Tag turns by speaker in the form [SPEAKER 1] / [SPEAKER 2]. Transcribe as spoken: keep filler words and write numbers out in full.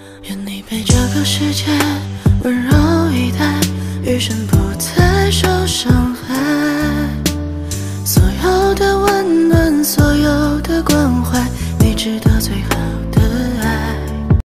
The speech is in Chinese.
[SPEAKER 1] 愿你被这个世界温柔以待，余生不再受伤害。所有的温暖，所有的关怀，你值得最好的